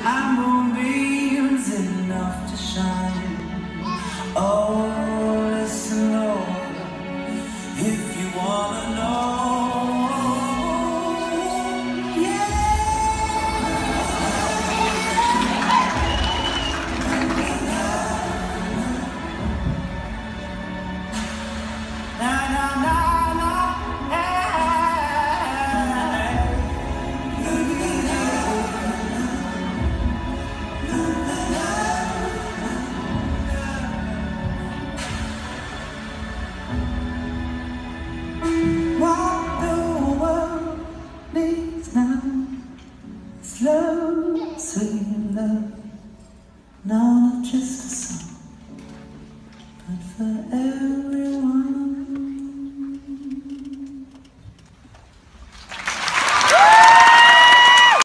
and moonbeams enough to shine. Oh, listen, Lord, if you wanna know. What the world needs now is love, sweet love. No, not just